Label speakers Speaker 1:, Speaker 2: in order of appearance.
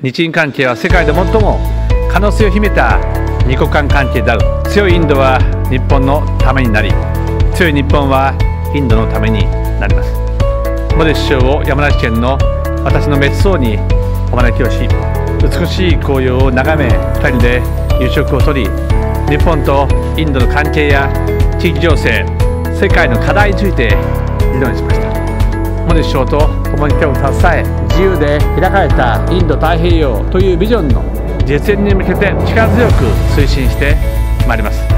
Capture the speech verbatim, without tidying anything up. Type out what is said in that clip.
Speaker 1: 日印関係は世界で最も可能性を秘めた二国間関係である。強いインドは日本のためになり、強い日本はインドのためになります。モディ首相を山梨県の私の別荘にお招きをし、美しい紅葉を眺め、ふたりで夕食をとり、日本とインドの関係や地域情勢、世界の課題について議論しました。モディ首相と共に手を携え、自由で開かれたインド太平洋というビジョンの実現に向けて力強く推進してまいります。